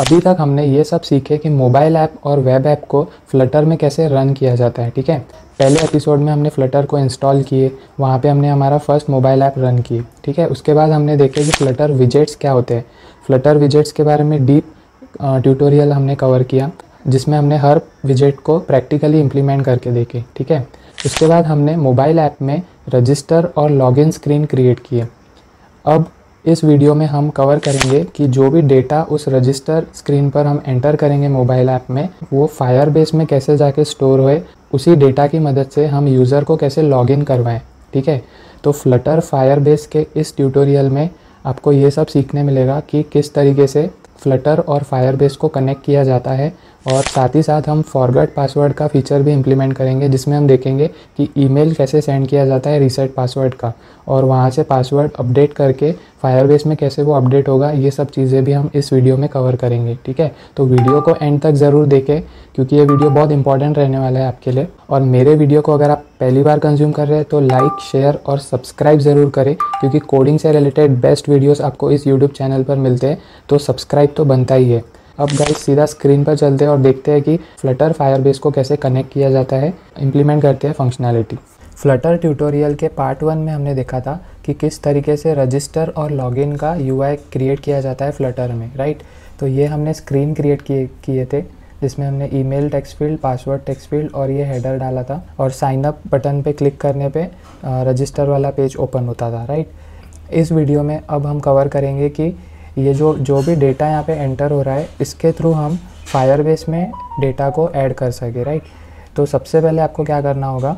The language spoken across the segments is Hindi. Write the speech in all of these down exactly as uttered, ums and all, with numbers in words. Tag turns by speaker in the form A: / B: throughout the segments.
A: अभी तक हमने ये सब सीखे कि मोबाइल ऐप और वेब ऐप को फ्लटर में कैसे रन किया जाता है, ठीक है। पहले एपिसोड में हमने फ्लटर को इंस्टॉल किए, वहाँ पे हमने हमारा फर्स्ट मोबाइल ऐप रन किए, ठीक है। उसके बाद हमने देखे कि फ्लटर विजेट्स क्या होते हैं। फ्लटर विजेट्स के बारे में डीप ट्यूटोरियल हमने कवर किया, जिसमें हमने हर विजेट को प्रैक्टिकली इम्प्लीमेंट करके देखे, ठीक है। उसके बाद हमने मोबाइल ऐप में रजिस्टर और लॉगिन स्क्रीन क्रिएट किए। अब इस वीडियो में हम कवर करेंगे कि जो भी डेटा उस रजिस्टर स्क्रीन पर हम एंटर करेंगे मोबाइल ऐप में, वो फायरबेस में कैसे जाके स्टोर होए, उसी डेटा की मदद से हम यूज़र को कैसे लॉगिन करवाएं, ठीक है। तो फ्लटर फायरबेस के इस ट्यूटोरियल में आपको ये सब सीखने मिलेगा कि किस तरीके से फ्लटर और फायरबेस को कनेक्ट किया जाता है, और साथ ही साथ हम फॉरगेट पासवर्ड का फीचर भी इम्प्लीमेंट करेंगे, जिसमें हम देखेंगे कि ईमेल कैसे सेंड किया जाता है रीसेट पासवर्ड का, और वहाँ से पासवर्ड अपडेट करके फायरबेस में कैसे वो अपडेट होगा। ये सब चीज़ें भी हम इस वीडियो में कवर करेंगे, ठीक है। तो वीडियो को एंड तक ज़रूर देखें, क्योंकि ये वीडियो बहुत इंपॉर्टेंट रहने वाला है आपके लिए। और मेरे वीडियो को अगर आप पहली बार कंज्यूम कर रहे हैं तो लाइक, शेयर और सब्सक्राइब ज़रूर करें, क्योंकि कोडिंग से रिलेटेड बेस्ट वीडियोज़ आपको इस यूट्यूब चैनल पर मिलते हैं, तो सब्सक्राइब तो बनता ही है। अब गाइस सीधा स्क्रीन पर चलते हैं और देखते हैं कि फ्लटर फायरबेस को कैसे कनेक्ट किया जाता है, इम्प्लीमेंट करते हैं फंक्शनैलिटी। फ्लटर ट्यूटोरियल के पार्ट वन में हमने देखा था कि किस तरीके से रजिस्टर और लॉगिन का यूआई क्रिएट किया जाता है फ्लटर में, राइट। तो ये हमने स्क्रीन क्रिएट किए किए थे, जिसमें हमने email text field, password text field और ये हेडर डाला था, और साइन अप बटन पे क्लिक करने पे रजिस्टर वाला पेज ओपन होता था, राइट। इस वीडियो में अब हम कवर करेंगे कि ये जो जो भी डेटा यहाँ पे एंटर हो रहा है, इसके थ्रू हम फायरबेस में डेटा को ऐड कर सके, राइट। तो सबसे पहले आपको क्या करना होगा,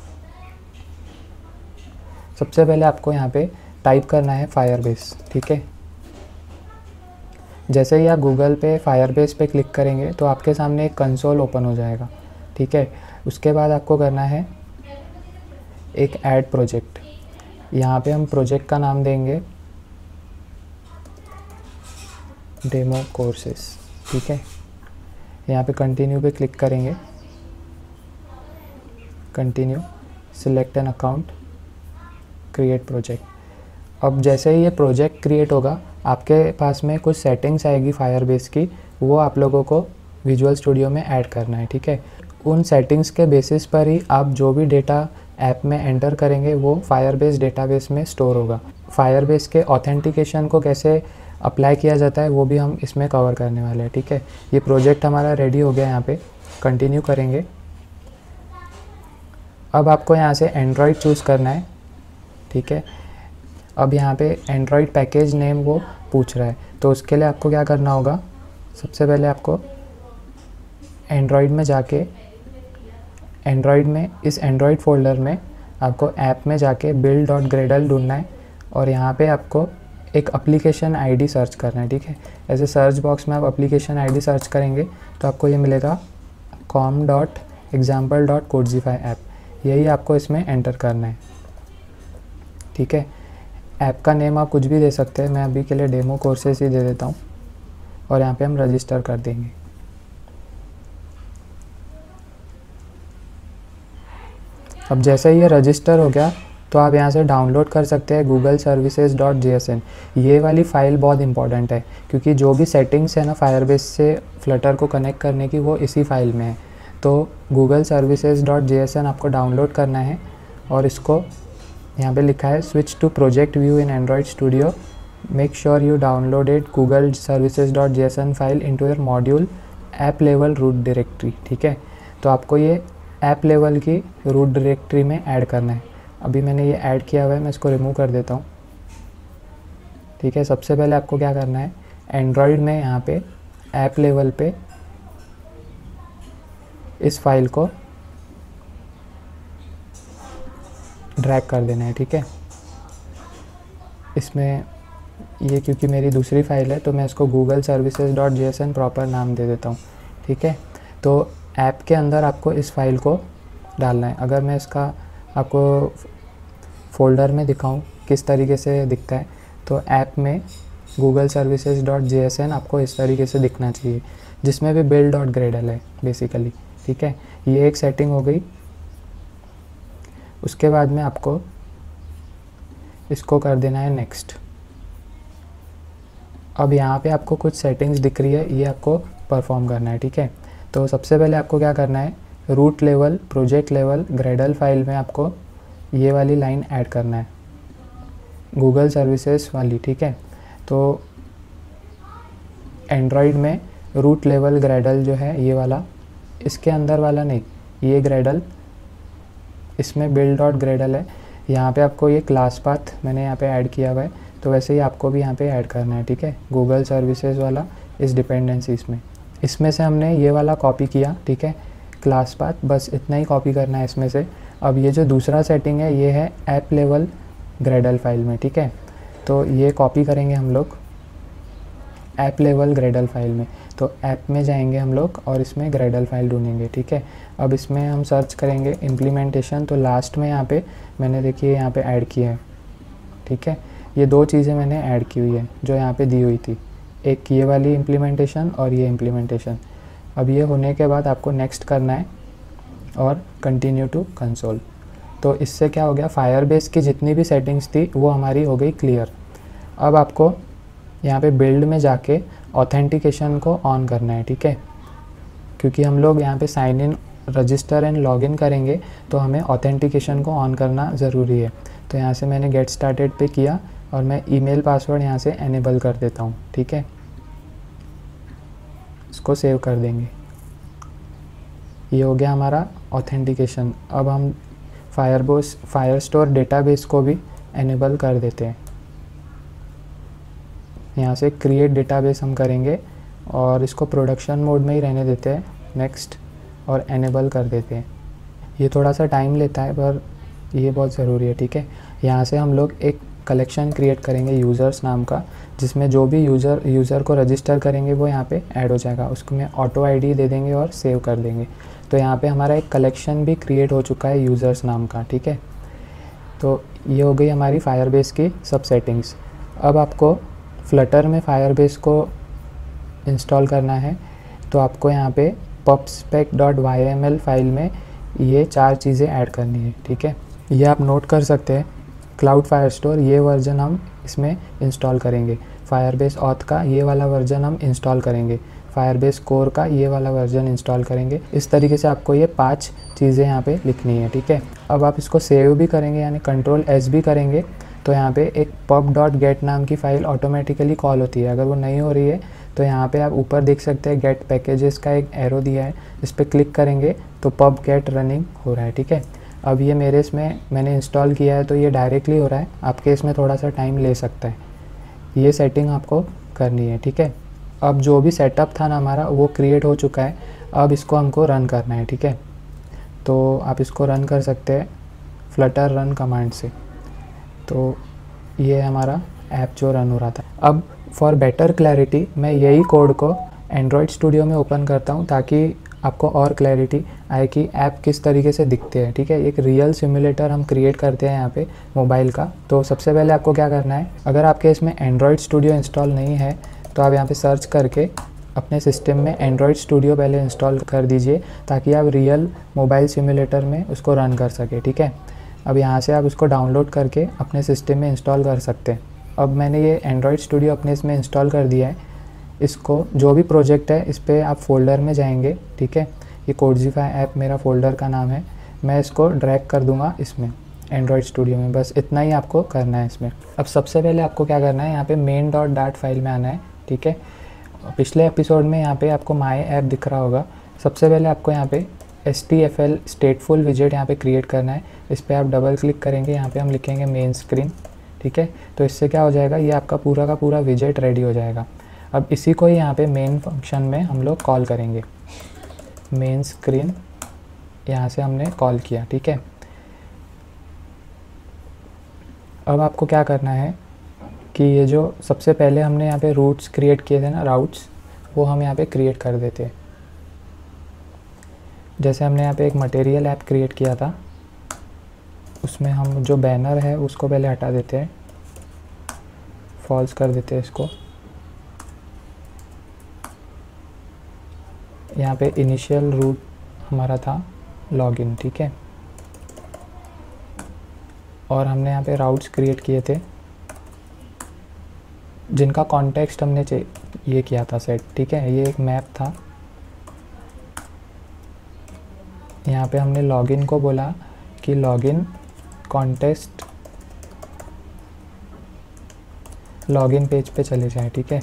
A: सबसे पहले आपको यहाँ पे टाइप करना है फायरबेस, ठीक है। जैसे ही आप गूगल पे फायरबेस पे क्लिक करेंगे तो आपके सामने एक कंसोल ओपन हो जाएगा, ठीक है। उसके बाद आपको करना है एक ऐड प्रोजेक्ट। यहाँ पे हम प्रोजेक्ट का नाम देंगे डेमो कोर्सेस, ठीक है। यहाँ पे कंटिन्यू पे क्लिक करेंगे, continue, select an account, create project. अब जैसे ही ये प्रोजेक्ट क्रिएट होगा, आपके पास में कुछ सेटिंग्स आएगी फायरबेस की, वो आप लोगों को विजुअल स्टूडियो में ऐड करना है, ठीक है। उन सेटिंग्स के बेसिस पर ही आप जो भी डेटा ऐप में एंटर करेंगे वो फायरबेस डेटाबेस में स्टोर होगा। फायरबेस के ऑथेंटिकेशन को कैसे अप्लाई किया जाता है वो भी हम इसमें कवर करने वाले हैं, ठीक है। ये प्रोजेक्ट हमारा रेडी हो गया, यहाँ पे कंटिन्यू करेंगे। अब आपको यहाँ से एंड्रॉयड चूज़ करना है, ठीक है। अब यहाँ पे एंड्रॉयड पैकेज नेम वो पूछ रहा है, तो उसके लिए आपको क्या करना होगा, सबसे पहले आपको एंड्रॉयड में जाके, एंड्रॉयड में इस एंड्रॉयड फोल्डर में आपको ऐप में जाके बिल्ड डॉट ग्रेडल ढूंढना है, और यहाँ पे आपको एक एप्लीकेशन आईडी सर्च करना है, ठीक है। ऐसे सर्च बॉक्स में आप एप्लीकेशन आईडी सर्च करेंगे तो आपको ये मिलेगा com dot example dot codegify app, यही आपको इसमें एंटर करना है, ठीक है। ऐप का नेम आप कुछ भी दे सकते हैं, मैं अभी के लिए डेमो कोर्सेस ही दे देता हूँ, और यहाँ पे हम रजिस्टर कर देंगे। अब जैसे ही ये रजिस्टर हो गया तो आप यहाँ से डाउनलोड कर सकते हैं Google services dot J S N. ये वाली फ़ाइल बहुत इंपॉर्टेंट है, क्योंकि जो भी सेटिंग्स है ना फायरबेस से फ्लटर को कनेक्ट करने की, वो इसी फाइल में है। तो Google services dot J S N आपको डाउनलोड करना है, और इसको यहाँ पे लिखा है switch to project view in Android Studio, make sure you downloaded Google services dot J S N file into your module app level root directory, ठीक है। तो आपको ये ऐप लेवल की रूट डायरेक्टरी में ऐड करना है। अभी मैंने ये ऐड किया हुआ है, मैं इसको रिमूव कर देता हूँ, ठीक है। सबसे पहले आपको क्या करना है, एंड्रॉयड में यहाँ पे ऐप लेवल पे इस फाइल को ड्रैग कर देना है, ठीक है। इसमें ये क्योंकि मेरी दूसरी फाइल है तो मैं इसको Google services dot J S N proper नाम दे देता हूँ, ठीक है। तो ऐप के अंदर आपको इस फाइल को डालना है। अगर मैं इसका आपको फ़ोल्डर में दिखाऊं किस तरीके से दिखता है, तो ऐप में Google services dot J S N आपको इस तरीके से दिखना चाहिए, जिसमें भी बिल्ड डॉट ग्रेडल है बेसिकली, ठीक है। ये एक सेटिंग हो गई। उसके बाद में आपको इसको कर देना है नेक्स्ट। अब यहाँ पे आपको कुछ सेटिंग्स दिख रही है, ये आपको परफॉर्म करना है, ठीक है। तो सबसे पहले आपको क्या करना है, root level, project level, gradle file में आपको ये वाली लाइन ऐड करना है, गूगल सर्विसेज वाली, ठीक है। तो एंड्रॉयड में रूट लेवल ग्रेडल जो है ये वाला, इसके अंदर वाला नहीं, ये ग्रेडल, इसमें बिल्ड डॉट ग्रेडल है। यहाँ पे आपको ये क्लास पाथ मैंने यहाँ पे ऐड किया हुआ है, तो वैसे ही आपको भी यहाँ पे ऐड करना है, ठीक है, गूगल सर्विसेज वाला इस डिपेंडेंसीज में। इसमें से हमने ये वाला कॉपी किया, ठीक है, क्लास पाथ, बस इतना ही कॉपी करना है इसमें से। अब ये जो दूसरा सेटिंग है ये है ऐप लेवल ग्रेडल फाइल में, ठीक है। तो ये कॉपी करेंगे हम लोग ऐप लेवल ग्रेडल फाइल में। तो ऐप में जाएंगे हम लोग और इसमें ग्रेडल फाइल ढूंढेंगे, ठीक है। अब इसमें हम सर्च करेंगे इम्प्लीमेंटेशन, तो लास्ट में यहाँ पे मैंने देखिए यहाँ पे ऐड किया है, ठीक है। ये दो चीज़ें मैंने ऐड की हुई है जो यहाँ पे दी हुई थी, एक ये वाली इम्प्लीमेंटेशन और ये इम्प्लीमेंटेशन। अब ये होने के बाद आपको नेक्स्ट करना है और कंटिन्यू टू कंसोल। तो इससे क्या हो गया, फायरबेस की जितनी भी सेटिंग्स थी वो हमारी हो गई क्लियर। अब आपको यहाँ पे बिल्ड में जाके ऑथेंटिकेशन को ऑन करना है, ठीक है, क्योंकि हम लोग यहाँ पे sign in, register and login करेंगे तो हमें ऑथेंटिकेशन को ऑन करना ज़रूरी है। तो यहाँ से मैंने गेट स्टार्टेड पे किया और मैं ईमेल पासवर्ड यहाँ से एनेबल कर देता हूँ, ठीक है। इसको सेव कर देंगे, ये हो गया हमारा ऑथेंटिकेशन। अब हम फायरबेस फायरस्टोर डेटाबेस को भी एनेबल कर देते हैं। यहाँ से क्रिएट डेटाबेस हम करेंगे और इसको प्रोडक्शन मोड में ही रहने देते हैं, नेक्स्ट, और एनेबल कर देते हैं। ये थोड़ा सा टाइम लेता है पर ये बहुत ज़रूरी है, ठीक है। यहाँ से हम लोग एक कलेक्शन क्रिएट करेंगे यूज़र्स नाम का, जिसमें जो भी यूज़र यूज़र को रजिस्टर करेंगे वो यहाँ पे ऐड हो जाएगा। उसको मैं ऑटो आईडी दे देंगे और सेव कर देंगे। तो यहाँ पे हमारा एक कलेक्शन भी क्रिएट हो चुका है यूज़र्स नाम का, ठीक है। तो ये हो गई हमारी फायरबेस की सब सेटिंग्स। अब आपको फ्लटर में फायरबेस को इंस्टॉल करना है, तो आपको यहाँ पे pubspec dot Y M L file में ये चार चीज़ें ऐड करनी है, ठीक है। ये आप नोट कर सकते हैं, क्लाउड फायरस्टोर ये वर्जन हम इसमें इंस्टॉल करेंगे, फायरबेस ऑथ का ये वाला वर्जन हम इंस्टॉल करेंगे, फायरबेस कोर का ये वाला वर्जन इंस्टॉल करेंगे। इस तरीके से आपको ये पांच चीज़ें यहाँ पे लिखनी है, ठीक है। अब आप इसको सेव भी करेंगे, यानी कंट्रोल एस भी करेंगे, तो यहाँ पे एक पब डॉट गेट नाम की फ़ाइल ऑटोमेटिकली कॉल होती है। अगर वो नहीं हो रही है तो यहाँ पे आप ऊपर देख सकते हैं गेट पैकेजेस का एक एरो दिया है, इस पर क्लिक करेंगे तो पब गेट रनिंग हो रहा है, ठीक है। अब ये मेरे इसमें मैंने इंस्टॉल किया है तो ये डायरेक्टली हो रहा है, आपके इसमें थोड़ा सा टाइम ले सकता है। ये सेटिंग आपको करनी है, ठीक है। अब जो भी सेटअप था ना हमारा वो क्रिएट हो चुका है, अब इसको हमको रन करना है, ठीक है। तो आप इसको रन कर सकते हैं फ्लटर रन कमांड से। तो ये हमारा ऐप जो रन हो रहा था। अब फॉर बेटर क्लैरिटी मैं यही कोड को एंड्रॉयड स्टूडियो में ओपन करता हूँ ताकि आपको और क्लैरिटी आए कि ऐप किस तरीके से दिखते हैं, ठीक है। एक रियल सिमुलेटर हम क्रिएट करते हैं यहाँ पे मोबाइल का। तो सबसे पहले आपको क्या करना है, अगर आपके इसमें एंड्रॉयड स्टूडियो इंस्टॉल नहीं है तो आप यहाँ पे सर्च करके अपने सिस्टम में एंड्रॉयड स्टूडियो पहले इंस्टॉल कर दीजिए ताकि आप रियल मोबाइल सिमुलेटर में उसको रन कर सके, ठीक है। अब यहाँ से आप उसको डाउनलोड करके अपने सिस्टम में इंस्टॉल कर सकते हैं। अब मैंने ये एंड्रॉयड स्टूडियो अपने इसमें इंस्टॉल कर दिया है। इसको जो भी प्रोजेक्ट है इस पर आप फोल्डर में जाएंगे, ठीक है। ये कोडजीफाई ऐप मेरा फोल्डर का नाम है, मैं इसको ड्रैग कर दूंगा इसमें एंड्रॉयड स्टूडियो में, बस इतना ही आपको करना है इसमें। अब सबसे पहले आपको क्या करना है, यहाँ पे मेन डॉट डाट फाइल में आना है, ठीक है। पिछले एपिसोड में यहाँ पे आपको माई ऐप दिख रहा होगा। सबसे पहले आपको यहाँ पे S T F L stateful विजेट यहाँ पे क्रिएट करना है। इस पर आप डबल क्लिक करेंगे, यहाँ पे हम लिखेंगे मेन स्क्रीन, ठीक है। तो इससे क्या हो जाएगा, ये आपका पूरा का पूरा विजेट रेडी हो जाएगा। अब इसी को ही यहाँ पे मेन फंक्शन में हम लोग कॉल करेंगे, मेन स्क्रीन यहाँ से हमने कॉल किया, ठीक है। अब आपको क्या करना है कि ये जो सबसे पहले हमने यहाँ पे रूट्स क्रिएट किए थे ना, राउट्स, वो हम यहाँ पे क्रिएट कर देते हैं। जैसे हमने यहाँ पे एक मटेरियल ऐप क्रिएट किया था, उसमें हम जो बैनर है उसको पहले हटा देते हैं, फॉल्स कर देते हैं इसको। यहाँ पे इनिशियल रूट हमारा था लॉगिन, ठीक है। और हमने यहाँ पे राउट्स क्रिएट किए थे, जिनका कॉन्टेक्स्ट हमने ये किया था सेट, ठीक है। ये एक मैप था, यहाँ पे हमने लॉगिन को बोला कि लॉगिन कॉन्टेक्स्ट लॉगिन पेज पे चले जाएं, ठीक है।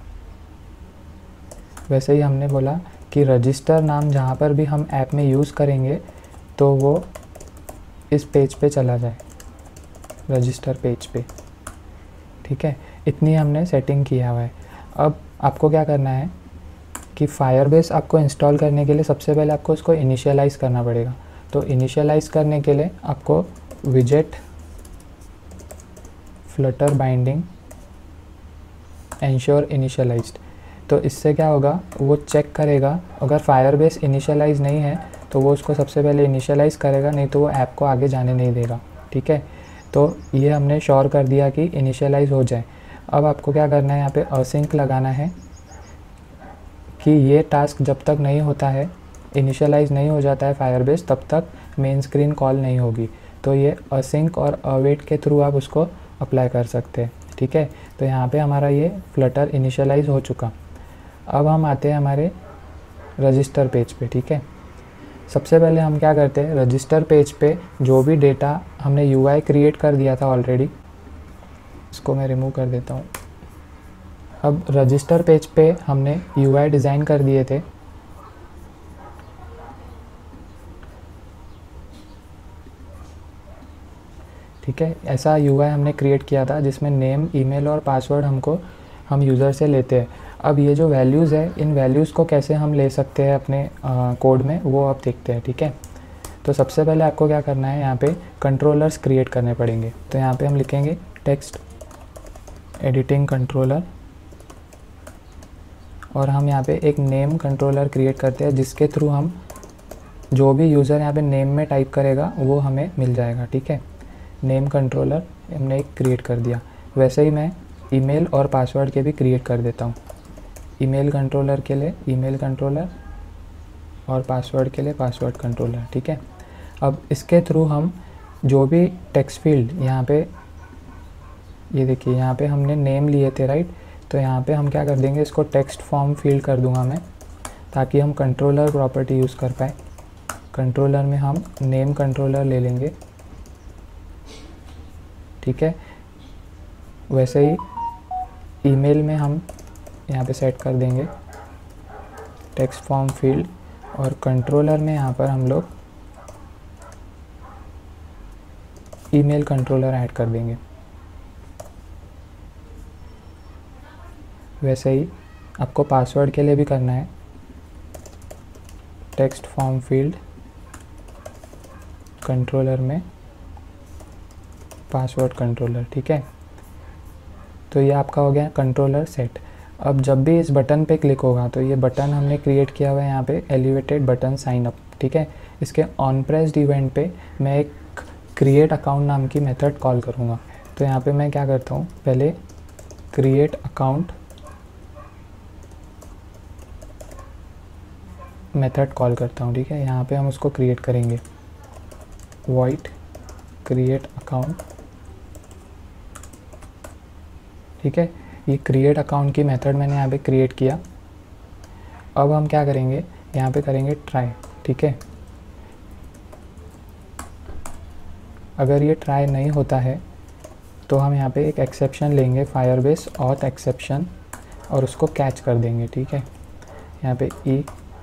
A: वैसे ही हमने बोला कि रजिस्टर नाम जहाँ पर भी हम ऐप में यूज़ करेंगे तो वो इस पेज पे चला जाए, रजिस्टर पेज पे, ठीक है। इतनी हमने सेटिंग किया हुआ है। अब आपको क्या करना है कि फायरबेस आपको इंस्टॉल करने के लिए सबसे पहले आपको उसको इनिशियलाइज़ करना पड़ेगा। तो इनिशियलाइज़ करने के लिए आपको विजेट फ्लटर बाइंडिंग एंश्योर इनिशियलाइज्ड, तो इससे क्या होगा, वो चेक करेगा अगर फायरबेस इनिशियलाइज नहीं है तो वो उसको सबसे पहले इनिशियलाइज़ करेगा, नहीं तो वो ऐप को आगे जाने नहीं देगा, ठीक है। तो ये हमने श्योर कर दिया कि इनिशियलाइज़ हो जाए। अब आपको क्या करना है, यहाँ पे असिंक लगाना है कि ये टास्क जब तक नहीं होता है, इनिशियलाइज़ नहीं हो जाता है फायरबेस, तब तक मेन स्क्रीन कॉल नहीं होगी। तो ये असिंक और अवेट के थ्रू आप उसको अप्लाई कर सकते हैं, ठीक है। तो यहाँ पे हमारा ये फ्लटर इनिशियलाइज़ हो चुका। अब हम आते हैं हमारे रजिस्टर पेज पे, ठीक है। सबसे पहले हम क्या करते हैं, रजिस्टर पेज पे जो भी डेटा हमने यूआई क्रिएट कर दिया था ऑलरेडी, इसको मैं रिमूव कर देता हूँ। अब रजिस्टर पेज पे हमने यूआई डिज़ाइन कर दिए थे, ठीक है। ऐसा यूआई हमने क्रिएट किया था जिसमें नेम, ईमेल और पासवर्ड हमको हम यूज़र से लेते हैं। अब ये जो वैल्यूज़ है, इन वैल्यूज़ को कैसे हम ले सकते हैं अपने आ, कोड में, वो आप देखते हैं, ठीक है। तो सबसे पहले आपको क्या करना है, यहाँ पे कंट्रोलर्स क्रिएट करने पड़ेंगे। तो यहाँ पे हम लिखेंगे टेक्स्ट एडिटिंग कंट्रोलर, और हम यहाँ पे एक नेम कंट्रोलर क्रिएट करते हैं जिसके थ्रू हम जो भी यूज़र यहाँ पे नेम में टाइप करेगा वो हमें मिल जाएगा, ठीक है। नेम कंट्रोलर हमने एक क्रिएट कर दिया। वैसे ही मैं ईमेल और पासवर्ड के भी क्रिएट कर देता हूँ। ईमेल कंट्रोलर के लिए ईमेल कंट्रोलर और पासवर्ड के लिए पासवर्ड कंट्रोलर, ठीक है। अब इसके थ्रू हम जो भी टेक्स्ट फील्ड यहाँ पे, ये देखिए यहाँ पे हमने नेम लिए थे, राइट। तो यहाँ पे हम क्या कर देंगे, इसको टेक्स्ट फॉर्म फील्ड कर दूंगा मैं, ताकि हम कंट्रोलर प्रॉपर्टी यूज़ कर पाए। कंट्रोलर में हम नेम कंट्रोलर ले लेंगे, ठीक है। वैसे ही ईमेल में हम यहाँ पे सेट कर देंगे टेक्स्ट फॉर्म फील्ड, और कंट्रोलर में यहाँ पर हम लोग ईमेल कंट्रोलर ऐड कर देंगे। वैसे ही आपको पासवर्ड के लिए भी करना है, टेक्स्ट फॉर्म फील्ड कंट्रोलर में पासवर्ड कंट्रोलर, ठीक है। तो ये आपका हो गया कंट्रोलर सेट। अब जब भी इस बटन पे क्लिक होगा तो ये बटन हमने क्रिएट किया हुआ है यहाँ पे, एलिवेटेड बटन साइन अप, ठीक है। इसके ऑन प्रेस्ड इवेंट पे मैं एक क्रिएट अकाउंट नाम की मेथड कॉल करूँगा। तो यहाँ पे मैं क्या करता हूँ, पहले क्रिएट अकाउंट मेथड कॉल करता हूँ, ठीक है। यहाँ पे हम उसको क्रिएट करेंगे, वॉइड क्रिएट अकाउंट, ठीक है। ये क्रिएट अकाउंट की मेथड मैंने यहाँ पे क्रिएट किया। अब हम क्या करेंगे, यहाँ पे करेंगे ट्राई, ठीक है। अगर ये ट्राई नहीं होता है तो हम यहाँ पे एक एक्सेप्शन लेंगे, फायरबेस ऑथ एक्सेप्शन, और उसको कैच कर देंगे, ठीक है। यहाँ पे ई,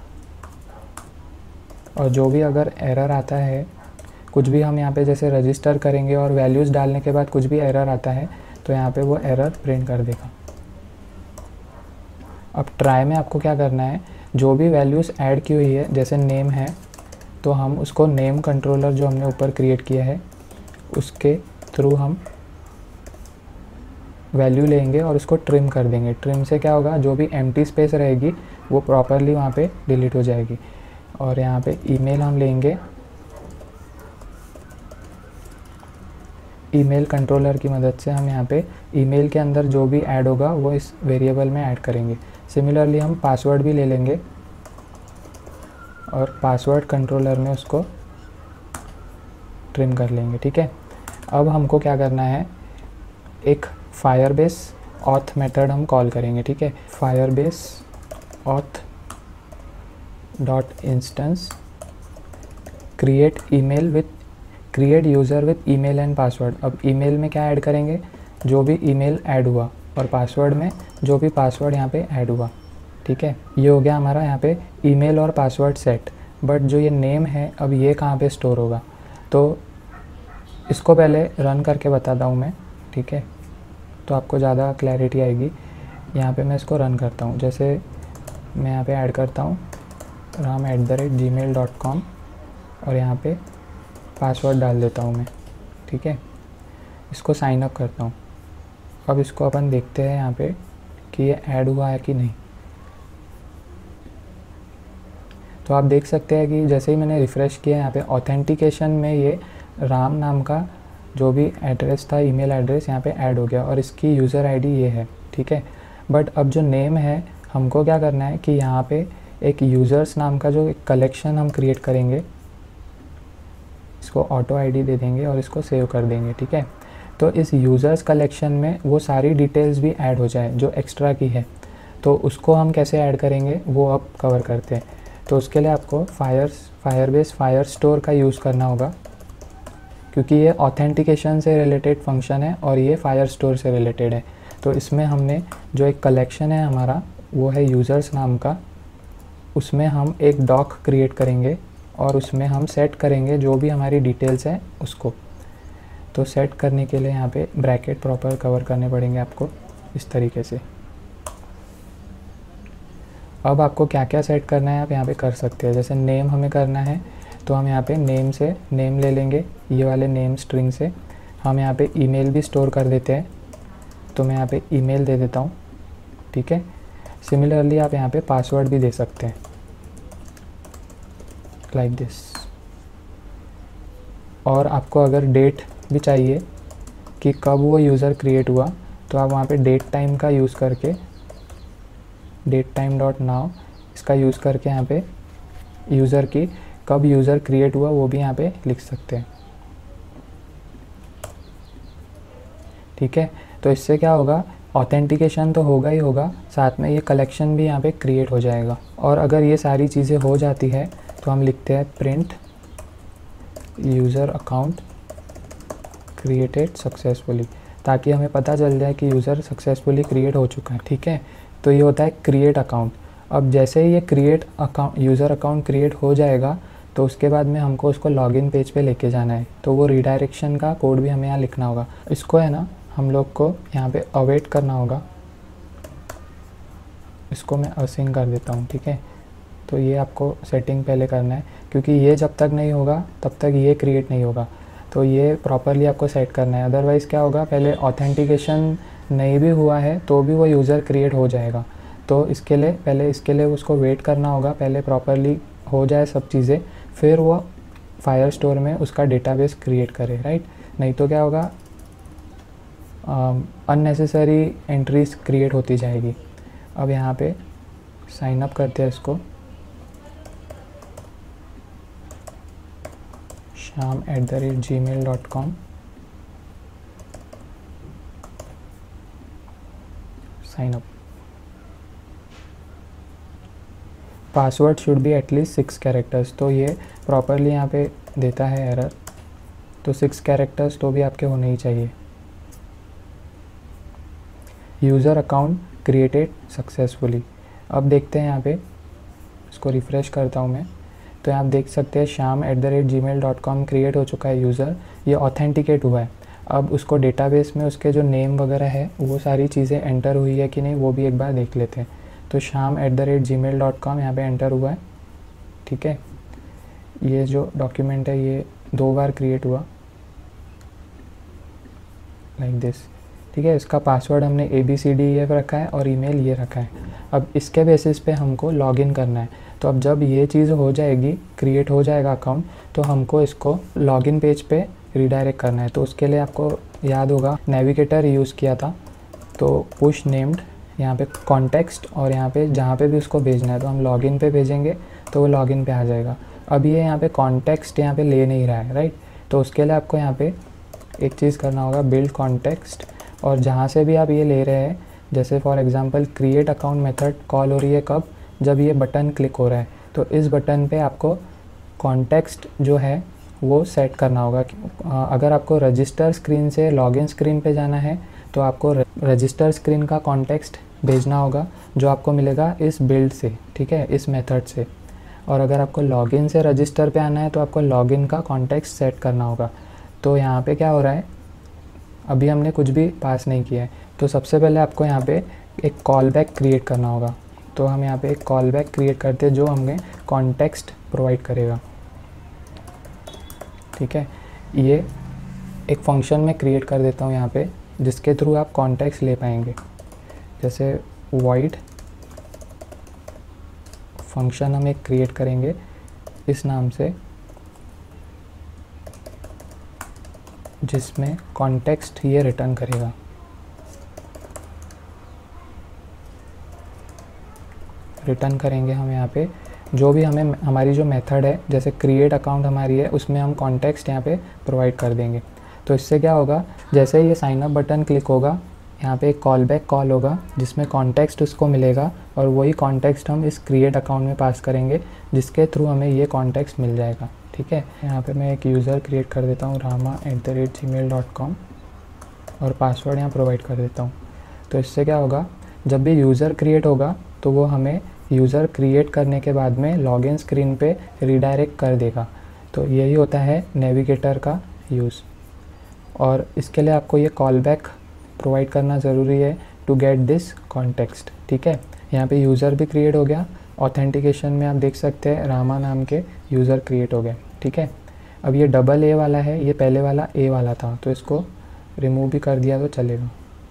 A: और जो भी अगर एरर आता है, कुछ भी हम यहाँ पे जैसे रजिस्टर करेंगे और वैल्यूज़ डालने के बाद कुछ भी एरर आता है तो यहाँ पे वो एरर प्रिंट कर देगा। अब ट्राई में आपको क्या करना है, जो भी वैल्यूज़ ऐड की हुई है, जैसे नेम है तो हम उसको नेम कंट्रोलर जो हमने ऊपर क्रिएट किया है उसके थ्रू हम वैल्यू लेंगे और उसको ट्रिम कर देंगे। ट्रिम से क्या होगा, जो भी एम्प्टी स्पेस रहेगी वो प्रॉपरली वहाँ पे डिलीट हो जाएगी। और यहाँ पे ईमेल हम लेंगे, ईमेल कंट्रोलर की मदद से हम यहाँ पे ईमेल के अंदर जो भी ऐड होगा वो इस वेरिएबल में ऐड करेंगे। सिमिलरली हम पासवर्ड भी ले लेंगे और पासवर्ड कंट्रोलर में उसको ट्रिम कर लेंगे, ठीक है। अब हमको क्या करना है, एक फायरबेस ऑथ मेथड हम कॉल करेंगे, ठीक है। Firebase auth dot instance create email with create user with email and password. अब ईमेल में क्या ऐड करेंगे, जो भी ईमेल ऐड हुआ, और पासवर्ड में जो भी पासवर्ड यहाँ पे ऐड हुआ, ठीक है। ये हो गया हमारा यहाँ पे ईमेल और पासवर्ड सेट। बट जो ये नेम है, अब ये कहाँ पे स्टोर होगा, तो इसको पहले रन करके बताता हूँ मैं, ठीक है, तो आपको ज़्यादा क्लैरिटी आएगी। यहाँ पे मैं इसको रन करता हूँ, जैसे मैं यहाँ पे ऐड करता हूँ Ram at the rate gmail dot com और यहाँ पे पासवर्ड डाल देता हूँ मैं, ठीक है। इसको साइन अप करता हूँ। अब इसको अपन देखते हैं यहाँ पे कि ये ऐड हुआ है कि नहीं। तो आप देख सकते हैं कि जैसे ही मैंने रिफ़्रेश किया यहाँ पे ऑथेंटिकेशन में ये राम नाम का जो भी एड्रेस था, ईमेल एड्रेस, यहाँ पे ऐड हो गया और इसकी यूज़र आईडी ये है, ठीक है। बट अब जो नेम है, हमको क्या करना है कि यहाँ पे एक यूज़र्स नाम का जो एक कलेक्शन हम क्रिएट करेंगे, इसको ऑटो आईडी दे देंगे और इसको सेव कर देंगे, ठीक है। तो इस यूज़र्स कलेक्शन में वो सारी डिटेल्स भी ऐड हो जाए जो एक्स्ट्रा की है। तो उसको हम कैसे ऐड करेंगे वो अब कवर करते हैं। तो उसके लिए आपको फायर फायरबेस फायर स्टोर का यूज़ करना होगा, क्योंकि ये ऑथेंटिकेशन से रिलेटेड फंक्शन है और ये फायर स्टोर से रिलेटेड है। तो इसमें हमने जो एक कलेक्शन है हमारा, वो है यूज़र्स नाम का, उसमें हम एक डॉक क्रिएट करेंगे और उसमें हम सेट करेंगे जो भी हमारी डिटेल्स है उसको। तो सेट करने के लिए यहाँ पे ब्रैकेट प्रॉपर कवर करने पड़ेंगे आपको इस तरीके से। अब आपको क्या क्या सेट करना है आप यहाँ पे कर सकते हैं। जैसे नेम हमें करना है तो हम यहाँ पे नेम से नेम ले लेंगे, ये वाले नेम स्ट्रिंग से। हम यहाँ पे ईमेल भी स्टोर कर देते हैं, तो मैं यहाँ पे ईमेल दे देता हूँ, ठीक है। सिमिलरली आप यहाँ पे पासवर्ड भी दे सकते हैं लाइक दिस। और आपको अगर डेट भी चाहिए कि कब वो यूज़र क्रिएट हुआ, तो आप वहाँ पे डेट टाइम का यूज़ करके डेट टाइम डॉट नाउ इसका यूज़ करके यहाँ पे यूज़र की कब यूज़र क्रिएट हुआ वो भी यहाँ पे लिख सकते हैं, ठीक है। तो इससे क्या होगा, ऑथेंटिकेशन तो होगा ही होगा, साथ में ये कलेक्शन भी यहाँ पे क्रिएट हो जाएगा। और अगर ये सारी चीज़ें हो जाती है तो हम लिखते हैं print user account created successfully, ताकि हमें पता चल जाए कि यूज़र सक्सेसफुली क्रिएट हो चुका है, ठीक है। तो ये होता है क्रिएट अकाउंट। अब जैसे ही ये create account user account create हो जाएगा, तो उसके बाद में हमको उसको लॉगिन पेज पे लेके जाना है। तो वो रिडायरेक्शन का कोड भी हमें यहाँ लिखना होगा। इसको है ना हम लोग को यहाँ पे अवेट करना होगा। इसको मैं असिंग कर देता हूँ, ठीक है। तो ये आपको सेटिंग पहले करना है, क्योंकि ये जब तक नहीं होगा तब तक ये क्रिएट नहीं होगा। तो ये प्रॉपरली आपको सेट करना है, अदरवाइज़ क्या होगा, पहले ऑथेंटिकेशन नहीं भी हुआ है तो भी वो यूज़र क्रिएट हो जाएगा। तो इसके लिए पहले इसके लिए उसको वेट करना होगा, पहले प्रॉपरली हो जाए सब चीज़ें, फिर वो फायर स्टोर में उसका डेटाबेस क्रिएट करे, राइट। नहीं तो क्या होगा, अननेसेसरी एंट्रीज क्रिएट होती जाएगी। अब यहाँ पे साइन अप करते हैं इसको, Shyam at the rate gmail dot com. Sign up. Password should be at least six characters. तो ये प्रॉपरली यहाँ पे देता है एरर, तो सिक्स कैरेक्टर्स तो भी आपके होने ही चाहिए। User account created successfully. अब देखते हैं यहाँ पे, इसको रिफ़्रेश करता हूँ मैं, तो आप देख सकते हैं Shyam at the rate gmail dot com create हो चुका है यूज़र, ये ऑथेंटिकेट हुआ है। अब उसको डेटाबेस में उसके जो नेम वगैरह है वो सारी चीज़ें एंटर हुई है कि नहीं वो भी एक बार देख लेते हैं। तो Shyam at the rate gmail dot com यहाँ पर एंटर हुआ है, ठीक है। ये जो डॉक्यूमेंट है ये दो बार क्रिएट हुआ लाइक दिस, ठीक है। इसका पासवर्ड हमने A B C D F रखा है और ईमेल ये रखा है। अब इसके बेसिस पे हमको लॉगिन करना है। तो अब जब ये चीज़ हो जाएगी, क्रिएट हो जाएगा अकाउंट, तो हमको इसको लॉगिन पेज पे रिडायरेक्ट करना है। तो उसके लिए आपको याद होगा नेविगेटर यूज़ किया था, तो पुश नेम्ड यहाँ पे कॉन्टेक्स्ट और यहाँ पे जहाँ पे भी उसको भेजना है, तो हम लॉगिन पे भेजेंगे तो वो लॉगिन पे आ जाएगा। अब ये यहाँ पे कॉन्टेक्स्ट यहाँ पे ले नहीं रहा है, राइट। तो उसके लिए आपको यहाँ पे एक चीज़ करना होगा, बिल्ड कॉन्टेक्स्ट, और जहाँ से भी आप ये ले रहे हैं जैसे for example create account method call हो रही है कब, जब ये बटन क्लिक हो रहा है। तो इस बटन पे आपको कॉन्टेक्स्ट जो है वो सेट करना होगा। अगर आपको रजिस्टर स्क्रीन से लॉगिन स्क्रीन पे जाना है तो आपको रजिस्टर स्क्रीन का कॉन्टेक्स्ट भेजना होगा जो आपको मिलेगा इस बिल्ड से, ठीक है, इस मेथड से। और अगर आपको लॉगिन से रजिस्टर पे आना है तो आपको लॉगिन का कॉन्टेक्स्ट सेट करना होगा। तो यहाँ पे क्या हो रहा है, अभी हमने कुछ भी पास नहीं किया है। तो सबसे पहले आपको यहाँ पे एक कॉल बैक क्रिएट करना होगा। तो हम यहाँ पे एक कॉल बैक क्रिएट करते हैं जो हमें कॉन्टेक्स्ट प्रोवाइड करेगा, ठीक है। ये एक फंक्शन में क्रिएट कर देता हूँ यहाँ पे, जिसके थ्रू आप कॉन्टेक्स्ट ले पाएंगे। जैसे void फंक्शन हम एक क्रिएट करेंगे इस नाम से, जिसमें कॉन्टेक्स्ट ये रिटर्न करेगा। रिटर्न करेंगे हम यहाँ पे जो भी हमें हमारी जो मेथड है, जैसे क्रिएट अकाउंट हमारी है, उसमें हम कॉन्टेक्स्ट यहाँ पे प्रोवाइड कर देंगे। तो इससे क्या होगा, जैसे ही ये साइन अप बटन क्लिक होगा, यहाँ पे एक कॉल बैक कॉल होगा जिसमें कॉन्टेक्स्ट उसको मिलेगा और वही कॉन्टेक्स्ट हम इस क्रिएट अकाउंट में पास करेंगे, जिसके थ्रू हमें ये कॉन्टेक्स्ट मिल जाएगा, ठीक है। यहाँ पे मैं एक यूज़र क्रिएट कर देता हूँ Rama at the rate gmail dot com और पासवर्ड यहाँ प्रोवाइड कर देता हूँ। तो इससे क्या होगा, जब भी यूज़र क्रिएट होगा तो वो हमें यूज़र क्रिएट करने के बाद में लॉगिन स्क्रीन पे रीडायरेक्ट कर देगा। तो यही होता है नेविगेटर का यूज़। और इसके लिए आपको ये कॉल बैक प्रोवाइड करना ज़रूरी है टू गेट दिस कॉन्टेक्स्ट, ठीक है। यहाँ पे यूज़र भी क्रिएट हो गया, ऑथेंटिकेशन में आप देख सकते हैं रामा नाम के यूज़र क्रिएट हो गए, ठीक है। अब ये डबल ए वाला है, ये पहले वाला ए वाला था, तो इसको रिमूव भी कर दिया तो चलेगा।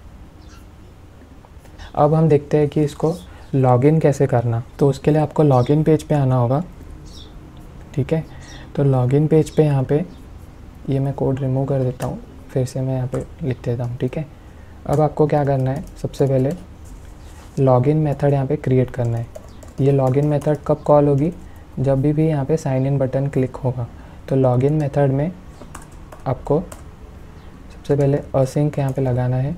A: अब हम देखते हैं कि इसको लॉगिन कैसे करना। तो उसके लिए आपको लॉगिन पेज पे आना होगा, ठीक है। तो लॉगिन पेज पे यहाँ पे ये मैं कोड रिमूव कर देता हूँ, फिर से मैं यहाँ पे लिख देता हूँ, ठीक है। अब आपको क्या करना है, सबसे पहले लॉगिन मेथड यहाँ पे क्रिएट करना है। ये लॉगिन मेथड कब कॉल होगी, जब भी भी यहाँ पे साइन इन बटन क्लिक होगा। तो लॉगिन मेथड में आपको सबसे पहले असिंक यहाँ पे लगाना है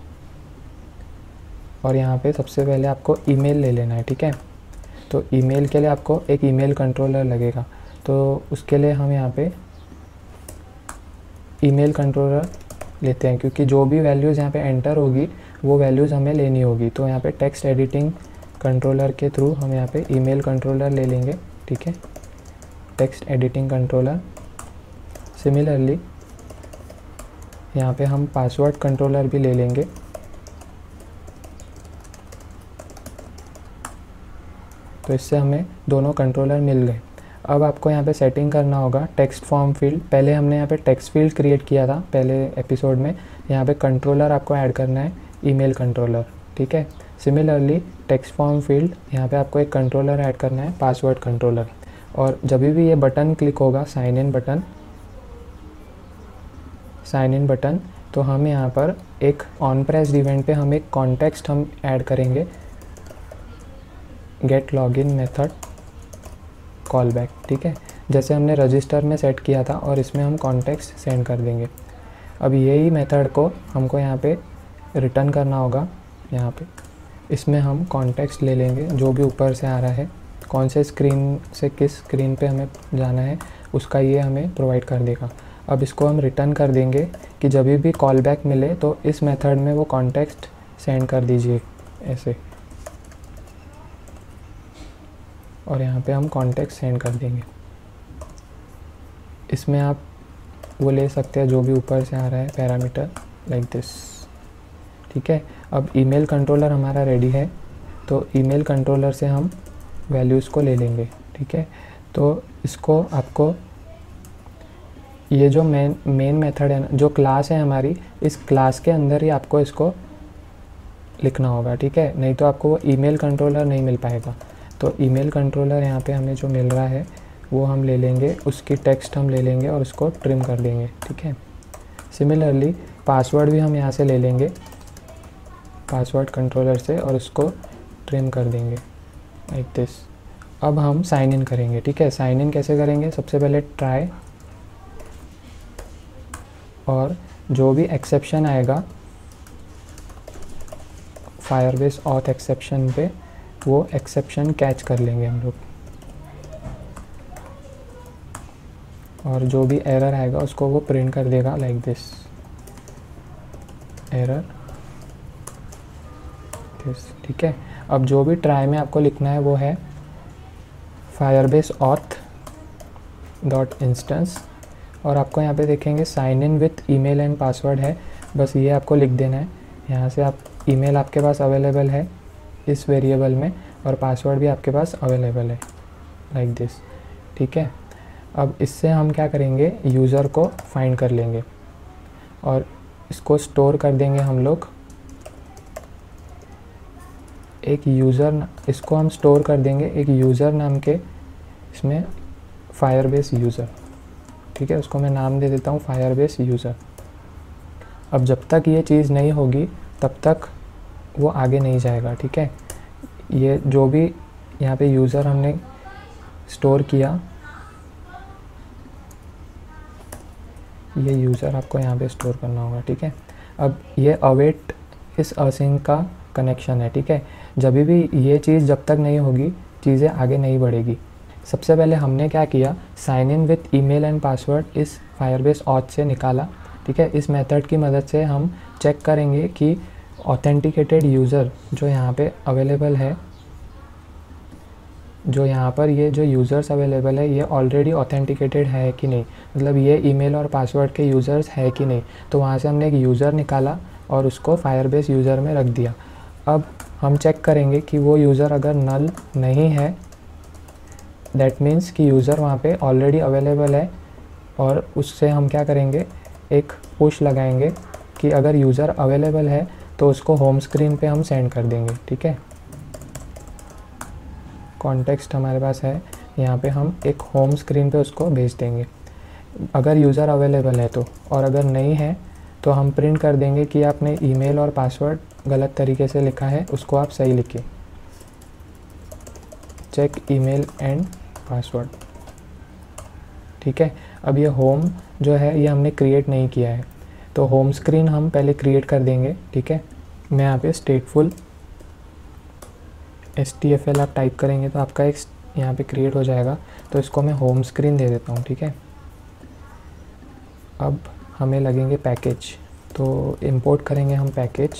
A: और यहाँ पे सबसे पहले आपको ईमेल ले लेना है, ठीक है। तो ईमेल के लिए आपको एक ईमेल कंट्रोलर लगेगा। तो उसके लिए हम यहाँ पे ईमेल कंट्रोलर लेते हैं, क्योंकि जो भी वैल्यूज़ यहाँ पे एंटर होगी वो वैल्यूज़ हमें लेनी होगी। तो यहाँ पे टेक्स्ट एडिटिंग कंट्रोलर के थ्रू हम यहाँ पे ईमेल कंट्रोलर ले लेंगे, ठीक है, टेक्स्ट एडिटिंग कंट्रोलर। सिमिलरली यहाँ पे हम पासवर्ड कंट्रोलर भी ले लेंगे। तो इससे हमें दोनों कंट्रोलर मिल गए। अब आपको यहाँ पे सेटिंग करना होगा टेक्स्ट फॉर्म फील्ड। पहले हमने यहाँ पे टेक्स्ट फील्ड क्रिएट किया था पहले एपिसोड में, यहाँ पे कंट्रोलर आपको ऐड करना है, ईमेल कंट्रोलर, ठीक है। सिमिलरली टेक्स्ट फॉर्म फील्ड, यहाँ पे आपको एक कंट्रोलर ऐड करना है, पासवर्ड कंट्रोलर। और जब भी ये बटन क्लिक होगा, sign in button, sign in button, तो हम यहाँ पर एक ऑन प्रेस्ड इवेंट पे हम एक कॉन्टेक्स्ट हम ऐड करेंगे, get login method callback, ठीक है, जैसे हमने रजिस्टर में सेट किया था, और इसमें हम कॉन्टेक्स्ट सेंड कर देंगे। अब यही मेथड को हमको यहाँ पे रिटर्न करना होगा। यहाँ पे इसमें हम कॉन्टेक्स्ट ले लेंगे जो भी ऊपर से आ रहा है, कौन से स्क्रीन से किस स्क्रीन पे हमें जाना है उसका ये हमें प्रोवाइड कर देगा। अब इसको हम रिटर्न कर देंगे कि जब भी कॉल बैक मिले तो इस मेथड में वो कॉन्टेक्स्ट सेंड कर दीजिए ऐसे, और यहाँ पे हम कॉन्टेक्स्ट सेंड कर देंगे। इसमें आप वो ले सकते हैं जो भी ऊपर से आ रहा है पैरामीटर, लाइक दिस, ठीक है। अब ईमेल कंट्रोलर हमारा रेडी है, तो ईमेल कंट्रोलर से हम वैल्यूज़ को ले लेंगे, ठीक है। तो इसको आपको ये जो मेन मेन मेथड है ना, जो क्लास है हमारी, इस क्लास के अंदर ही आपको इसको लिखना होगा, ठीक है, नहीं तो आपको वो ईमेल कंट्रोलर नहीं मिल पाएगा। तो ईमेल कंट्रोलर यहाँ पे हमें जो मिल रहा है वो हम ले लेंगे, उसकी टेक्स्ट हम ले लेंगे और उसको ट्रिम कर देंगे, ठीक है। सिमिलरली पासवर्ड भी हम यहाँ से ले लेंगे, पासवर्ड कंट्रोलर से, और उसको ट्रिम कर देंगे लाइक दिस। अब हम साइन इन करेंगे, ठीक है। साइन इन कैसे करेंगे, सबसे पहले ट्राई, और जो भी एक्सेप्शन आएगा फायरबेस ऑथ एक्सेप्शन पे वो एक्सेप्शन कैच कर लेंगे हम लोग, और जो भी एरर आएगा उसको वो प्रिंट कर देगा लाइक दिस, एरर दिस। ठीक है, अब जो भी ट्राई में आपको लिखना है वो है फायरबेस ऑथ डॉट इंस्टेंस, और आपको यहाँ पे देखेंगे sign in with email and password है, बस ये आपको लिख देना है। यहाँ से आप ईमेल आपके पास अवेलेबल है इस वेरिएबल में, और पासवर्ड भी आपके पास अवेलेबल है लाइक दिस। ठीक है, अब इससे हम क्या करेंगे, यूज़र को फाइंड कर लेंगे और इसको स्टोर कर देंगे हम लोग एक यूज़र, इसको हम स्टोर कर देंगे एक यूज़र नाम के इसमें, फायरबेस यूज़र। ठीक है, उसको मैं नाम दे देता हूँ फायरबेस यूज़र। अब जब तक ये चीज़ नहीं होगी तब तक वो आगे नहीं जाएगा। ठीक है, ये जो भी यहाँ पे यूज़र हमने स्टोर किया, ये यूज़र आपको यहाँ पे स्टोर करना होगा। ठीक है, अब ये अवेट इस असिंक का कनेक्शन है। ठीक है, जब भी ये चीज़ जब तक नहीं होगी चीज़ें आगे नहीं बढ़ेगी। सबसे पहले हमने क्या किया, sign in with email and password इस फायरबेस ऑथ से निकाला। ठीक है, इस मेथड की मदद से हम चेक करेंगे कि ऑथेंटिकेटेड यूज़र जो यहाँ पे अवेलेबल है, जो यहाँ पर ये जो यूज़र्स अवेलेबल है ये ऑलरेडी ऑथेंटिकेटेड है कि नहीं, मतलब ये ईमेल और पासवर्ड के यूज़र्स है कि नहीं। तो वहाँ से हमने एक यूज़र निकाला और उसको फायरबेस यूज़र में रख दिया। अब हम चेक करेंगे कि वो यूज़र अगर नल नहीं है, दैट मीन्स कि यूज़र वहाँ पे ऑलरेडी अवेलेबल है, और उससे हम क्या करेंगे, एक पुश लगाएंगे कि अगर यूज़र अवेलेबल है तो उसको होम स्क्रीन पे हम सेंड कर देंगे। ठीक है, कॉन्टेक्स्ट हमारे पास है, यहाँ पे हम एक होम स्क्रीन पे उसको भेज देंगे अगर यूज़र अवेलेबल है तो, और अगर नहीं है तो हम प्रिंट कर देंगे कि आपने ईमेल और पासवर्ड गलत तरीके से लिखा है, उसको आप सही लिखिए, चेक ईमेल एंड पासवर्ड। ठीक है, अब ये होम जो है ये हमने क्रिएट नहीं किया है, तो होम स्क्रीन हम पहले क्रिएट कर देंगे। ठीक है, मैं यहाँ पे stateful S T F L आप टाइप करेंगे तो आपका एक यहाँ पे क्रिएट हो जाएगा, तो इसको मैं होम स्क्रीन दे देता हूँ। ठीक है, अब हमें लगेंगे पैकेज, तो इंपोर्ट करेंगे हम पैकेज।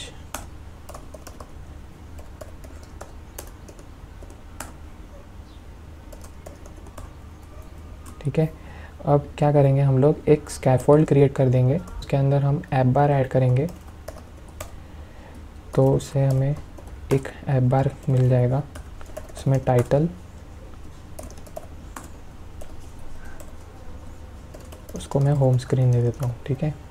A: ठीक है, अब क्या करेंगे हम लोग, एक स्कैफोल्ड क्रिएट कर देंगे, उसके अंदर हम ऐप बार ऐड करेंगे, तो उससे हमें एक ऐप बार मिल जाएगा, उसमें टाइटल, उसको मैं होम स्क्रीन दे देता हूँ। ठीक है,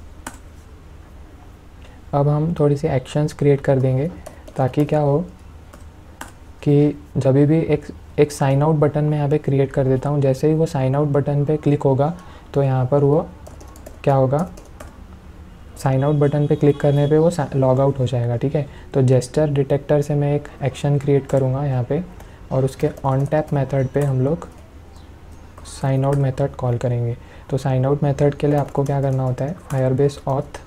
A: अब हम थोड़ी सी एक्शंस क्रिएट कर देंगे ताकि क्या हो कि जब भी एक एक साइन आउट बटन मैं यहाँ पे क्रिएट कर देता हूँ, जैसे ही वो साइन आउट बटन पे क्लिक होगा तो यहाँ पर वो क्या होगा, साइन आउट बटन पे क्लिक करने पे वो लॉग आउट हो जाएगा। ठीक है, तो जेस्चर डिटेक्टर से मैं एक एक्शन क्रिएट करूँगा यहाँ पे, और उसके ऑन टैप मेथड पे हम लोग साइन आउट मेथड कॉल करेंगे। तो साइन आउट मेथड के लिए आपको क्या करना होता है, Firebase auth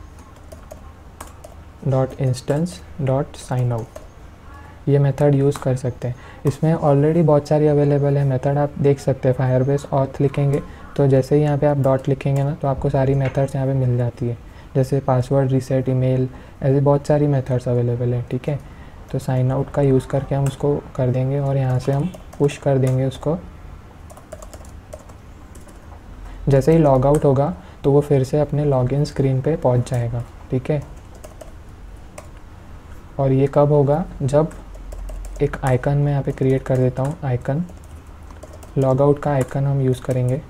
A: dot instance dot sign out, ये मेथड यूज़ कर सकते हैं। इसमें ऑलरेडी बहुत सारी अवेलेबल है मेथड, आप देख सकते हैं। फायरबेस ऑथ लिखेंगे तो जैसे ही यहाँ पे आप डॉट लिखेंगे ना, तो आपको सारी मेथड्स यहाँ पे मिल जाती है, जैसे पासवर्ड रीसेट, ईमेल, ऐसे बहुत सारी मेथड्स अवेलेबल है। ठीक है, तो साइन आउट का यूज़ करके हम उसको कर देंगे, और यहाँ से हम पुश कर देंगे उसको। जैसे ही लॉग आउट होगा तो वो फिर से अपने लॉगिन स्क्रीन पे पहुँच जाएगा। ठीक है, और ये कब होगा, जब एक आइकन मैं यहाँ पे क्रिएट कर देता हूँ, आइकन, लॉग आउट का आइकन हम यूज़ करेंगे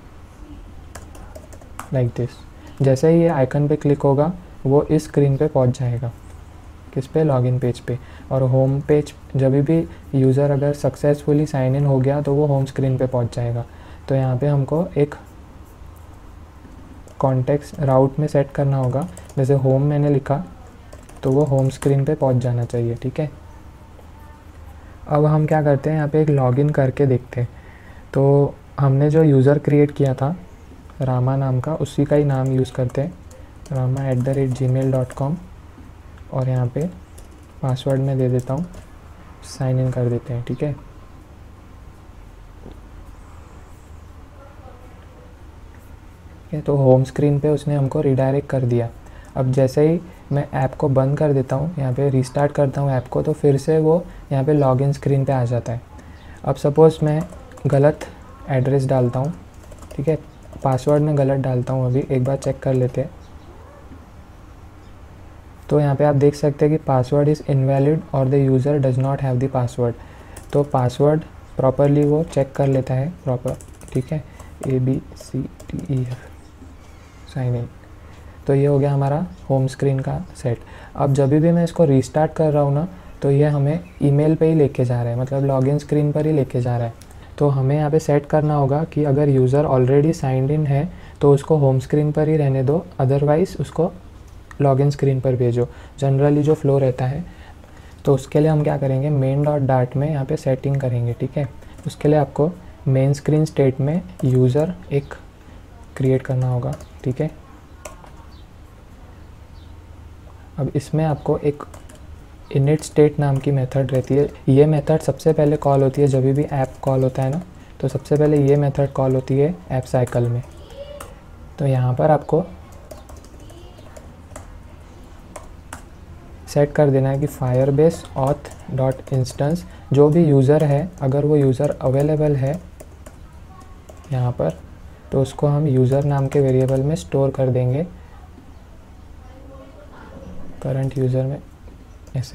A: लाइक दिस। जैसे ही ये आइकन पे क्लिक होगा वो इस स्क्रीन पे पहुँच जाएगा, किस पे, लॉगिन पेज पे। और होम पेज, जब भी यूज़र अगर सक्सेसफुली साइन इन हो गया तो वो होम स्क्रीन पे पहुँच जाएगा। तो यहाँ पे हमको एक कॉन्टेक्स्ट राउट में सेट करना होगा, जैसे होम मैंने लिखा तो वो होम स्क्रीन पे पहुँच जाना चाहिए। ठीक है, अब हम क्या करते हैं, यहाँ पे एक लॉगिन करके देखते हैं। तो हमने जो यूज़र क्रिएट किया था रामा नाम का, उसी का ही नाम यूज़ करते हैं, Rama at the rate gmail dot com, और यहाँ पे पासवर्ड में दे देता हूँ, साइन इन कर देते हैं। ठीक है, तो होम स्क्रीन पे उसने हमको रिडायरेक्ट कर दिया। अब जैसे ही मैं ऐप को बंद कर देता हूँ, यहाँ पे रीस्टार्ट करता हूँ ऐप को, तो फिर से वो यहाँ पे लॉगिन स्क्रीन पे आ जाता है। अब सपोज़ मैं गलत एड्रेस डालता हूँ, ठीक है, पासवर्ड में गलत डालता हूँ, अभी एक बार चेक कर लेते हैं। तो यहाँ पे आप देख सकते हैं कि पासवर्ड इज़ इनवैलिड और the user does not have the password. तो पासवर्ड प्रॉपरली वो चेक कर लेता है प्रॉपर। ठीक है, A B C D E F sign in. तो ये हो गया हमारा होम स्क्रीन का सेट। अब जब भी मैं इसको रीस्टार्ट कर रहा हूँ ना, तो ये हमें ईमेल पे ही लेके जा रहा है, मतलब लॉगिन स्क्रीन पर ही लेके जा रहा है। तो हमें यहाँ पे सेट करना होगा कि अगर यूज़र ऑलरेडी साइंड इन है तो उसको होम स्क्रीन पर ही रहने दो, अदरवाइज़ उसको लॉगिन स्क्रीन पर भेजो, जनरली जो फ्लो रहता है। तो उसके लिए हम क्या करेंगे, मेन डॉट डाट में यहाँ पे सेटिंग करेंगे। ठीक है, उसके लिए आपको मेन स्क्रीन स्टेट में यूज़र एक क्रिएट करना होगा। ठीक है, अब इसमें आपको एक इनिट स्टेट नाम की मेथड रहती है। ये मेथड सबसे पहले कॉल होती है जब भी ऐप कॉल होता है ना, तो सबसे पहले ये मेथड कॉल होती है ऐप साइकिल में। तो यहाँ पर आपको सेट कर देना है कि फायरबेस ऑथ डॉट इंस्टेंस, जो भी यूज़र है अगर वो यूज़र अवेलेबल है यहाँ पर, तो उसको हम यूज़र नाम के वेरिएबल में स्टोर कर देंगे, करंट यूज़र में ऐसे।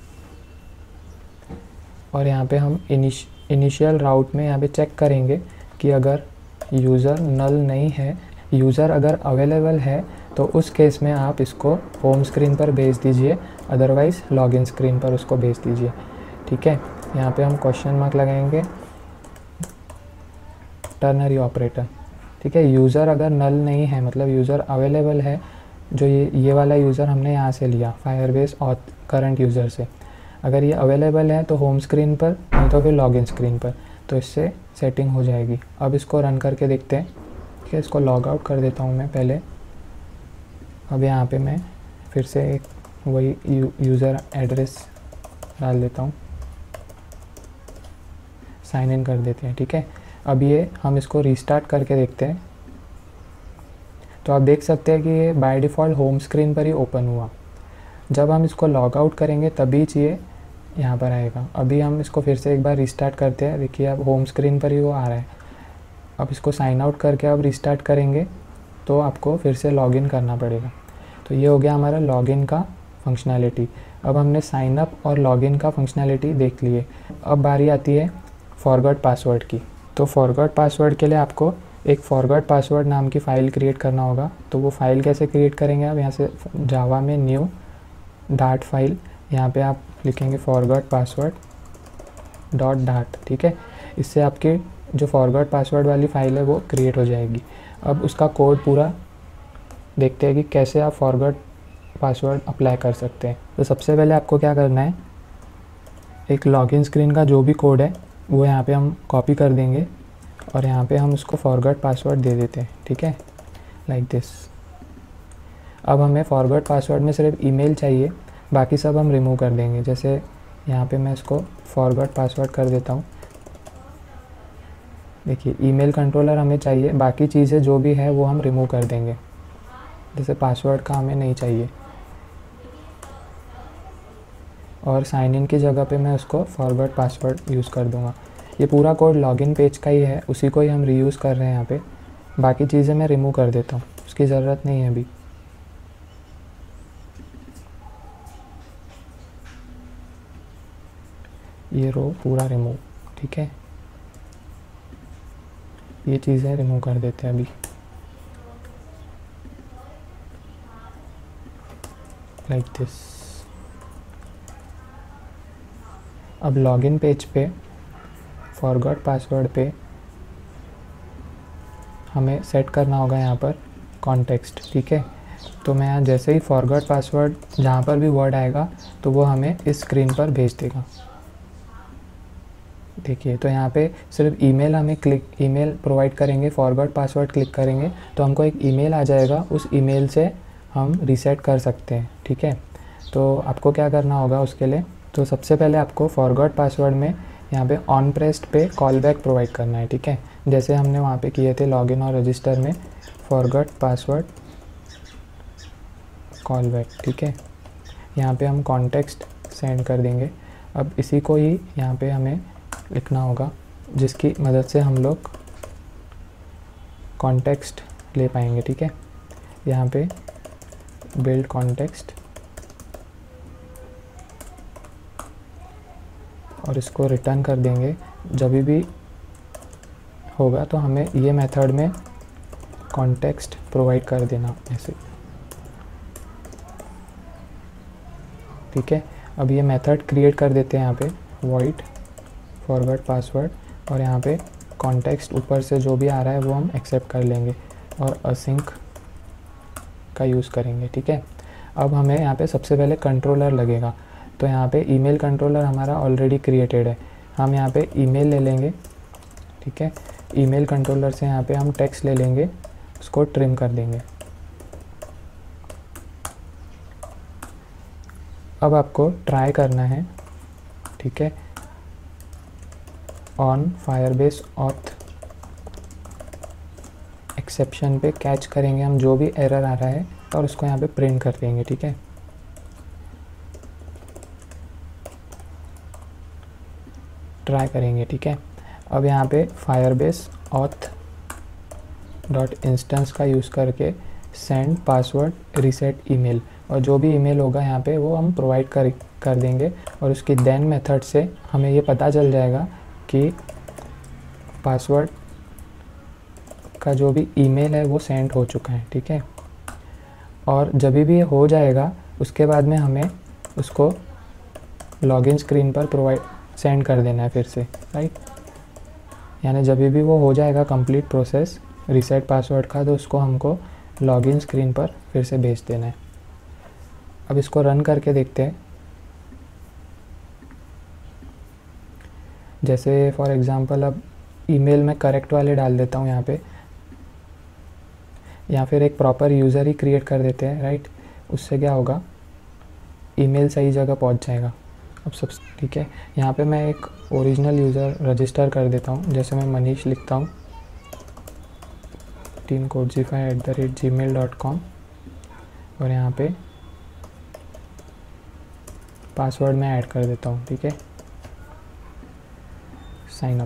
A: और यहाँ पे हम इनिश इनिशियल राउट में यहाँ पे चेक करेंगे कि अगर यूज़र नल नहीं है, यूज़र अगर अवेलेबल है तो उस केस में आप इसको होम स्क्रीन पर भेज दीजिए, अदरवाइज़ लॉगिन स्क्रीन पर उसको भेज दीजिए। ठीक है, यहाँ पे हम क्वेश्चन मार्क लगाएंगे, टर्नरी ऑपरेटर। ठीक है, यूज़र अगर नल नहीं है, मतलब यूज़र अवेलेबल है, जो ये ये वाला यूज़र हमने यहाँ से लिया फायरबेस और करंट यूज़र से, अगर ये अवेलेबल है तो होम स्क्रीन पर, नहीं तो फिर लॉगिन स्क्रीन पर, तो इससे सेटिंग हो जाएगी। अब इसको रन करके देखते हैं। ठीक है, इसको लॉग आउट कर देता हूँ मैं पहले। अब यहाँ पे मैं फिर से एक वही यू, यूज़र एड्रेस डाल देता हूँ, साइन इन कर देते हैं। ठीक है, अब ये हम इसको रीस्टार्ट करके देखते हैं। तो आप देख सकते हैं कि ये बाय डिफ़ॉल्ट होम स्क्रीन पर ही ओपन हुआ। जब हम इसको लॉग आउट करेंगे तभी ये यहाँ पर आएगा। अभी हम इसको फिर से एक बार रीस्टार्ट करते हैं, देखिए अब होम स्क्रीन पर ही वो आ रहा है। अब इसको साइन आउट करके अब रीस्टार्ट करेंगे तो आपको फिर से लॉगिन करना पड़ेगा। तो ये हो गया हमारा लॉगिन का फंक्शनैलिटी। अब हमने साइन अप और लॉगिन का फंक्शनैलिटी देख लिए। अब बारी आती है फॉरगॉट पासवर्ड की। तो फॉरगॉट पासवर्ड के लिए आपको एक फॉरगॉट पासवर्ड नाम की फ़ाइल क्रिएट करना होगा। तो वो फाइल कैसे क्रिएट करेंगे, आप यहाँ से जावा में न्यू डाट फाइल, यहाँ पे आप लिखेंगे फॉरगॉट पासवर्ड डॉट डाट। ठीक है, इससे आपकी जो फॉरगॉट पासवर्ड वाली फ़ाइल है वो क्रिएट हो जाएगी। अब उसका कोड पूरा देखते हैं कि कैसे आप फॉरगॉट पासवर्ड अप्लाई कर सकते हैं। तो सबसे पहले आपको क्या करना है, एक लॉगिन स्क्रीन का जो भी कोड है वो यहाँ पे हम कॉपी कर देंगे और यहाँ पे हम उसको फॉरगॉट पासवर्ड दे देते हैं। ठीक है, लाइक दिस। अब हमें फॉरगॉट पासवर्ड में सिर्फ ईमेल चाहिए, बाकी सब हम रिमूव कर देंगे। जैसे यहाँ पे मैं इसको फॉरगॉट पासवर्ड कर देता हूँ। देखिए ईमेल कंट्रोलर हमें चाहिए, बाकी चीज़ें जो भी है वो हम रिमूव कर देंगे। जैसे पासवर्ड का हमें नहीं चाहिए, और साइन इन की जगह पे मैं उसको फॉरगॉट पासवर्ड यूज़ कर दूँगा। ये पूरा कोड लॉगिन पेज का ही है, उसी को ही हम रीयूज़ कर रहे हैं यहाँ पे। बाकी चीज़ें मैं रिमूव कर देता हूँ, उसकी ज़रूरत नहीं है अभी। ये रो पूरा रिमूव। ठीक है, ये चीज़ें रिमूव कर देते हैं अभी। Like this. अब लॉगिन पेज पे फॉरगॉट पासवर्ड पे हमें सेट करना होगा यहाँ पर कॉन्टेक्स्ट। ठीक है, तो मैं यहाँ जैसे ही फॉरगॉट पासवर्ड जहाँ पर भी वर्ड आएगा तो वो हमें इस स्क्रीन पर भेज देगा। देखिए, तो यहाँ पे सिर्फ ईमेल हमें क्लिक ईमेल प्रोवाइड करेंगे, फॉरगॉट पासवर्ड क्लिक करेंगे तो हमको एक ईमेल आ जाएगा, उस ईमेल से हम रीसेट कर सकते हैं। ठीक है, तो आपको क्या करना होगा उसके लिए, तो सबसे पहले आपको फॉरगॉट पासवर्ड में यहाँ पे ऑन प्रेस्ड पे कॉल बैक प्रोवाइड करना है, ठीक है। जैसे हमने वहाँ पे किए थे लॉगिन और रजिस्टर में फॉरगॉट पासवर्ड कॉल बैक, ठीक है। यहाँ पे हम कॉन्टेक्स्ट सेंड कर देंगे। अब इसी को ही यहाँ पे हमें लिखना होगा जिसकी मदद से हम लोग कॉन्टेक्स्ट ले पाएंगे, ठीक है। यहाँ पे बिल्ड कॉन्टेक्स्ट और इसको रिटर्न कर देंगे। जब भी होगा तो हमें ये मेथड में कॉन्टेक्स्ट प्रोवाइड कर देना ऐसे, ठीक है। अब ये मेथड क्रिएट कर देते हैं यहाँ पे वॉइड फॉरगॉट पासवर्ड और यहाँ पे कॉन्टेक्स्ट ऊपर से जो भी आ रहा है वो हम एक्सेप्ट कर लेंगे और असिंक का यूज़ करेंगे, ठीक है। अब हमें यहाँ पे सबसे पहले कंट्रोलर लगेगा, तो यहाँ पे ईमेल कंट्रोलर हमारा ऑलरेडी क्रिएटेड है। हम यहाँ पे ईमेल ले लेंगे, ठीक है। ईमेल कंट्रोलर से यहाँ पे हम टेक्स्ट ले लेंगे, उसको ट्रिम कर देंगे। अब आपको ट्राई करना है, ठीक है, ऑन फायरबेस ऑथ एक्सेप्शन पे कैच करेंगे हम जो भी एरर आ रहा है और उसको यहाँ पे प्रिंट कर देंगे, ठीक है। ट्राई करेंगे, ठीक है। अब यहाँ पे फायरबेस ऑथ डॉट इंस्टेंस का यूज़ करके सेंड पासवर्ड रीसेट ईमेल और जो भी ईमेल होगा यहाँ पे वो हम प्रोवाइड कर कर देंगे और उसकी देन मेथड से हमें ये पता चल जाएगा कि पासवर्ड का जो भी ईमेल है वो सेंड हो चुका है, ठीक है। और जब भी ये हो जाएगा उसके बाद में हमें उसको लॉगिन स्क्रीन पर प्रोवाइड सेंड कर देना है फिर से, राइट। यानी जब भी वो हो जाएगा कंप्लीट प्रोसेस रीसेट पासवर्ड का तो उसको हमको लॉगिन स्क्रीन पर फिर से भेज देना है। अब इसको रन करके देखते हैं। जैसे फॉर एग्ज़ाम्पल अब ईमेल में करेक्ट वाले डाल देता हूँ यहाँ पे, या फिर एक प्रॉपर यूज़र ही क्रिएट कर देते हैं, राइट। उससे क्या होगा, ईमेल सही जगह पहुँच जाएगा। अब सब ठीक है। यहाँ पे मैं एक ओरिजिनल यूज़र रजिस्टर कर देता हूँ, जैसे मैं मनीष लिखता हूँ teen codegify at the rate gmail dot com और यहाँ पे पासवर्ड मैं ऐड कर देता हूँ, ठीक है। Sign up.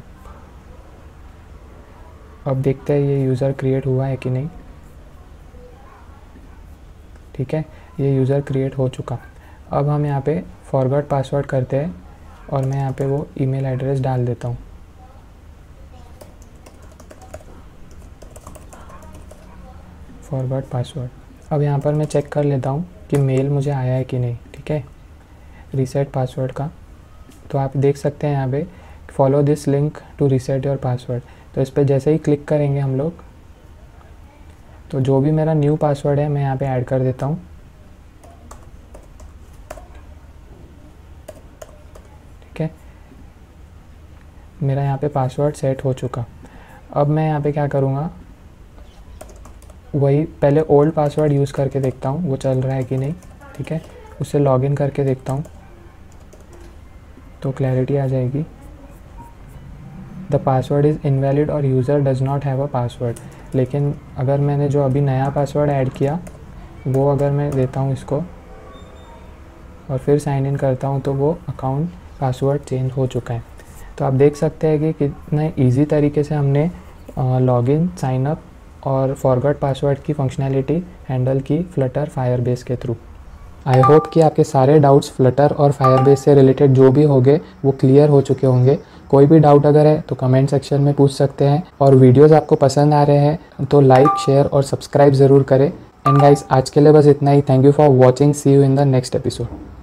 A: अब देखते हैं ये यूज़र क्रिएट हुआ है कि नहीं, ठीक है। ये यूज़र क्रिएट हो चुका। अब हम यहाँ पे फॉरगॉट पासवर्ड करते हैं और मैं यहाँ पे वो ईमेल एड्रेस डाल देता हूँ। Forgot password. अब यहाँ पर मैं चेक कर लेता हूँ कि मेल मुझे आया है कि नहीं, ठीक है, रीसेट पासवर्ड का। तो आप देख सकते हैं यहाँ पे follow this link to reset your password. तो इस पर जैसे ही क्लिक करेंगे हम लोग तो जो भी मेरा न्यू पासवर्ड है मैं यहाँ पे ऐड कर देता हूँ, ठीक है। मेरा यहाँ पे पासवर्ड सेट हो चुका। अब मैं यहाँ पे क्या करूँगा, वही पहले ओल्ड पासवर्ड यूज़ करके देखता हूँ वो चल रहा है कि नहीं, ठीक है। उससे लॉगिन करके देखता हूँ तो क्लैरिटी आ जाएगी। द पासवर्ड इज़ इनवैलिड और user does not have a password. लेकिन अगर मैंने जो अभी नया पासवर्ड ऐड किया वो अगर मैं देता हूँ इसको और फिर साइन इन करता हूँ तो वो अकाउंट पासवर्ड चेंज हो चुका है। तो आप देख सकते हैं कि कितने इजी तरीके से हमने लॉगिन, साइन अप और फॉरगॉट पासवर्ड की फंक्शनैलिटी हैंडल की फ्लटर फायरबेस के थ्रू। आई होप कि आपके सारे डाउट्स फ्लटर और फायरबेस से रिलेटेड जो भी होंगे वो क्लियर हो चुके होंगे। कोई भी डाउट अगर है तो कमेंट सेक्शन में पूछ सकते हैं और वीडियोस आपको पसंद आ रहे हैं तो लाइक, शेयर और सब्सक्राइब ज़रूर करें। एंड गाइस, आज के लिए बस इतना ही। Thank you for watching. See you in the next episode.